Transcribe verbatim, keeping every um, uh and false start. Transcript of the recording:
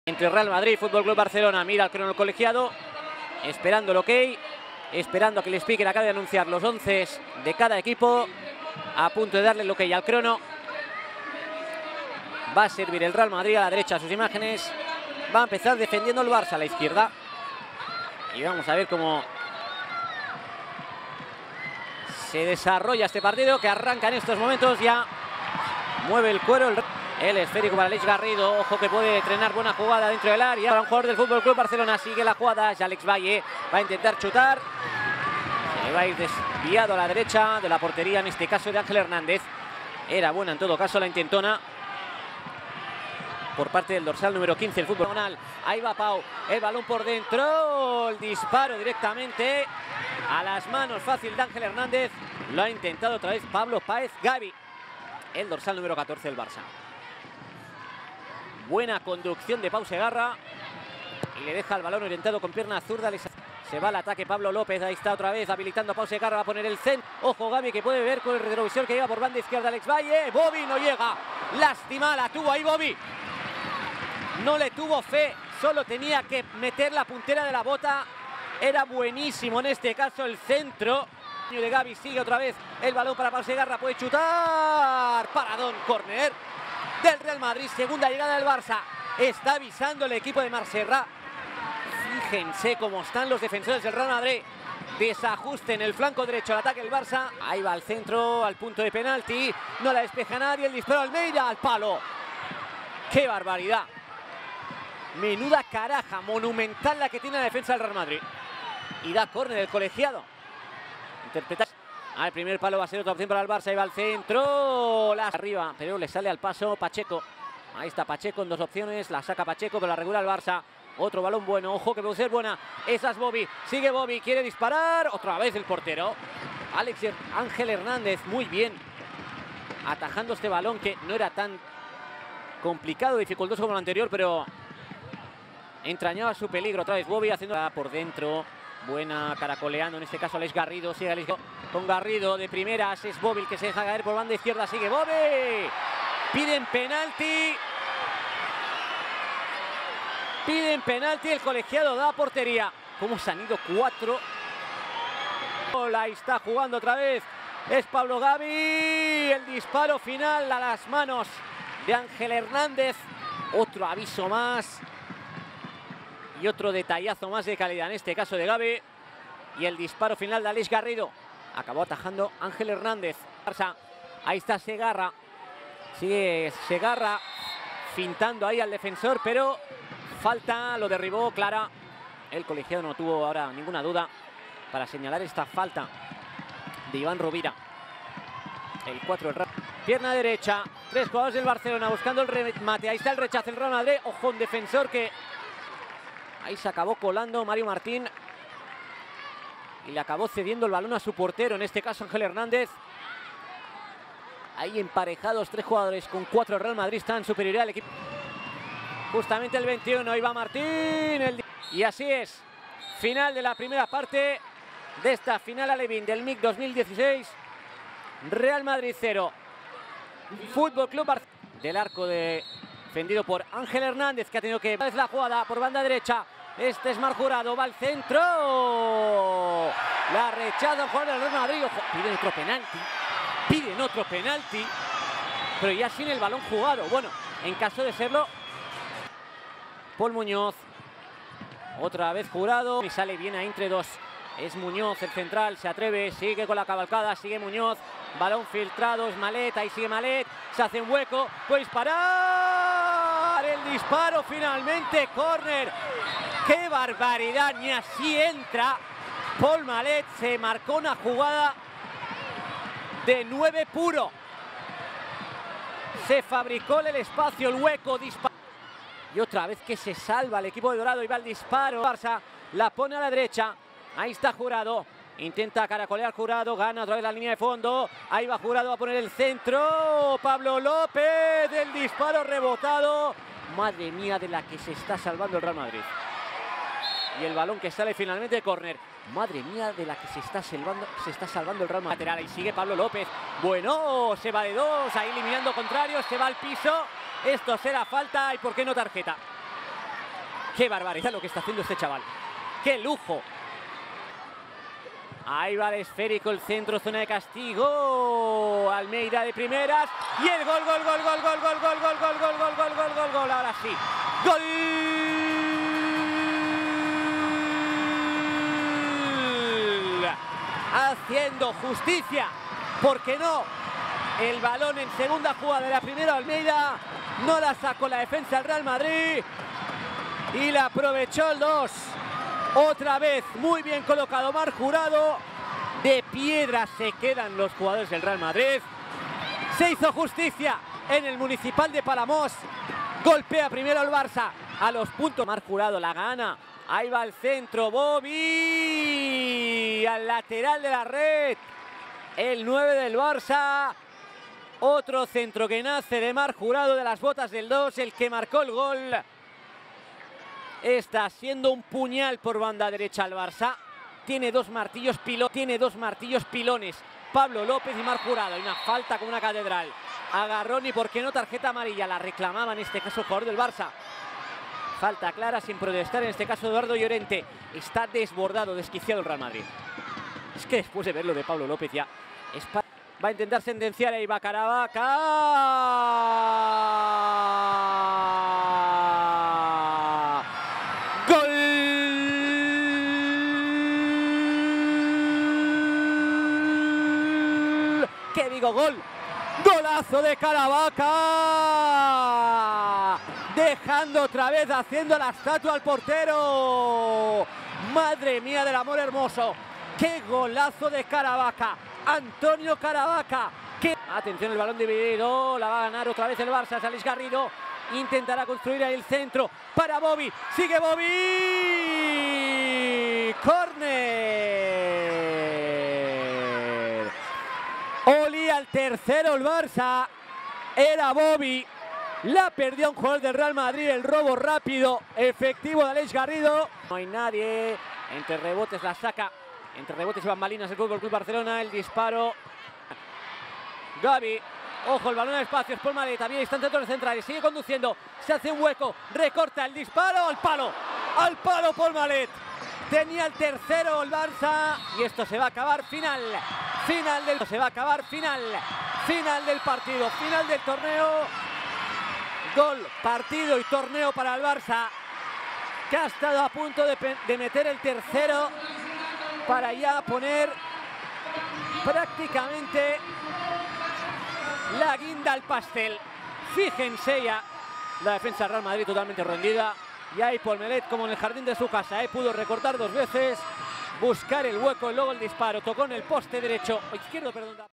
Entre Real Madrid y Fútbol Club Barcelona. Mira el crono colegiado, esperando el ok, esperando a que el speaker acabe de anunciar los once de cada equipo, a punto de darle el ok al crono. Va a servir el Real Madrid a la derecha sus imágenes, va a empezar defendiendo el Barça a la izquierda. Y vamos a ver cómo se desarrolla este partido que arranca en estos momentos. Ya mueve el cuero el El esférico para Alex Garrido. Ojo que puede entrenar buena jugada dentro del área. Para un jugador del Fútbol Club Barcelona. Sigue la jugada. Ya Alex Valle va a intentar chutar. Se va a ir desviado a la derecha de la portería. En este caso de Ángel Hernández. Era buena en todo caso la intentona por parte del dorsal número quince. El fútbol. Ahí va Pau. El balón por dentro. El disparo directamente a las manos fácil de Ángel Hernández. Lo ha intentado otra vez Pablo Páez Gavi. El dorsal número catorce del Barça. Buena conducción de Pau Segarra. Y le deja el balón orientado con pierna zurda. Se va al ataque Pablo López. Ahí está otra vez habilitando a Pau Segarra. Va a poner el centro. Ojo Gavi que puede ver con el retrovisor que lleva por banda izquierda Alex Valle. Bobby no llega. Lástima, la tuvo ahí Bobby. No le tuvo fe. Solo tenía que meter la puntera de la bota. Era buenísimo en este caso el centro de Gavi. Sigue otra vez el balón para Pau Segarra. Puede chutar. Paradón, córner del Real Madrid, segunda llegada del Barça. Está avisando el equipo de Marserrat. Fíjense cómo están los defensores del Real Madrid. Desajuste en el flanco derecho al ataque del Barça. Ahí va al centro, al punto de penalti. No la despeja nadie. El disparo Almeida al palo. ¡Qué barbaridad! Menuda caraja monumental la que tiene la defensa del Real Madrid. Y da córner el colegiado. Interpreta. Ah, el primer palo va a ser otra opción para el Barça. Ahí va al centro. La arriba, pero le sale al paso Pacheco. Ahí está Pacheco en dos opciones. La saca Pacheco, pero la regula el Barça. Otro balón bueno. Ojo que puede ser buena. Esa es Bobby. Sigue Bobby. Quiere disparar. Otra vez el portero. Alex Ángel Hernández. Muy bien. Atajando este balón que no era tan complicado, dificultoso como el anterior, pero entrañaba su peligro. Otra vez Bobby haciendo por dentro. Buena caracoleando, en este caso Alex Garrido. Sigue Alex con Garrido de primeras. Es Bobby el que se deja caer por banda izquierda. Sigue Bobby. Piden penalti. Piden penalti. El colegiado da portería. ¿Cómo se han ido cuatro? Ahí está jugando otra vez. Es Pablo Gavi. El disparo final a las manos de Ángel Hernández. Otro aviso más. Y otro detallazo más de calidad, en este caso de Gavi. Y el disparo final de Alex Garrido. Acabó atajando Ángel Hernández. Ahí está Segarra. Sigue Segarra fintando ahí al defensor, pero falta, lo derribó clara. El colegiado no tuvo ahora ninguna duda para señalar esta falta de Iván Rovira. El cuatro del Real. Pierna derecha. Tres jugadores del Barcelona buscando el remate. Ahí está el rechazo del Real Madrid. Ojo, un defensor que ahí se acabó colando Mario Martín. Y le acabó cediendo el balón a su portero, en este caso Ángel Hernández. Ahí emparejados tres jugadores con cuatro. Real Madrid está en superioridad al equipo. Justamente el veintiuno, ahí va Martín. El... Y así es. Final de la primera parte de esta final alevín del M I C dos mil dieciséis. Real Madrid cero. Fútbol Club Barcelona. Del arco de... defendido por Ángel Hernández, que ha tenido que... Es la jugada por banda derecha. Este es Mar Jurado, va al centro. La rechaza el jugador del Real Madrid. Ojo, piden otro penalti. Piden otro penalti. Pero ya sin el balón jugado. Bueno, en caso de serlo... Paul Muñoz. Otra vez Jurado. Y sale bien ahí entre dos. Es Muñoz, el central, se atreve, sigue con la cabalcada, sigue Muñoz. Balón filtrado, es Malet, ahí sigue Malet. Se hace un hueco, puede disparar. El disparo finalmente, córner. ¡Qué barbaridad! Ni así entra. Paul Malet se marcó una jugada de nueve puro. Se fabricó el espacio, el hueco, disparo. Y otra vez que se salva el equipo de Dorado y va el disparo. Barça la pone a la derecha. Ahí está Jurado. Intenta caracolear Jurado. Gana otra vez la línea de fondo. Ahí va Jurado a poner el centro. Pablo López. El disparo rebotado. Madre mía de la que se está salvando el Real Madrid. Y el balón que sale finalmente de córner. Madre mía de la que se está salvando, se está salvando el Real Madrid. Lateral, ahí sigue Pablo López. Bueno, se va de dos. Ahí eliminando contrarios. Se va al piso. Esto será falta. ¿Y por qué no tarjeta? Qué barbaridad lo que está haciendo este chaval. ¡Qué lujo! Ahí va el esférico, el centro, zona de castigo. Almeida de primeras. Y el gol, gol, gol, gol, gol, gol, gol, gol, gol, gol, gol, gol, gol, gol, gol. Ahora sí. ¡Gol! Haciendo justicia. ¿Por qué no? El balón en segunda jugada de la primera Almeida. No la sacó la defensa del Real Madrid. Y la aprovechó el dos. Otra vez muy bien colocado Marc Jurado. De piedra se quedan los jugadores del Real Madrid. Se hizo justicia en el Municipal de Palamós. Golpea primero el Barça. A los puntos Marc Jurado la gana. Ahí va el centro. Bobby. Al lateral de la red. El nueve del Barça. Otro centro que nace de Marc Jurado de las botas del dos. El que marcó el gol. Está siendo un puñal por banda derecha al Barça. Tiene dos martillos pilones. Tiene dos martillos pilones. Pablo López y Marc Jurado. Y una falta con una catedral. Agarrón y por qué no tarjeta amarilla. La reclamaba en este caso el jugador del Barça. Falta clara sin protestar. En este caso Eduardo Llorente. Está desbordado, desquiciado el Real Madrid. Es que después de ver lo de Pablo López ya... Es pa... Va a intentar sentenciar. Ahí va Caravaca. ¡Gol! ¿Qué digo? ¡Gol! ¡Golazo de Caravaca! Dejando otra vez, haciendo la estatua al portero. ¡Madre mía del amor hermoso! ¡Qué golazo de Caravaca! Antonio Caravaca. ¡Qué... Atención, el balón dividido. La va a ganar otra vez el Barça. Alex Garrido. Intentará construir ahí el centro para Bobby. Sigue Bobby. Córner. Olía al tercero el Barça. Era Bobby. La perdió un jugador del Real Madrid. El robo rápido, efectivo de Alex Garrido. No hay nadie. Entre rebotes la saca. Entre rebotes y bambalinas el Fútbol Club Barcelona. El disparo. Gavi. Ojo, el balón en espacios. Paul Malet. También instante de centrales. Sigue conduciendo. Se hace un hueco. Recorta el disparo. Al palo. Al palo Paul Malet. Tenía el tercero el Barça. Y esto se va a acabar. Final. Final del... Se va a acabar. Final. Final del partido. Final del torneo. Gol, partido y torneo para el Barça. Que ha estado a punto de, de meter el tercero. Para ya poner prácticamente la guinda al pastel. Fíjense ya la defensa del Real Madrid totalmente rendida. Y ahí Paul Malet, como en el jardín de su casa, ¿eh? Pudo recortar dos veces, buscar el hueco y luego el disparo. Tocó en el poste derecho, o izquierdo, perdón.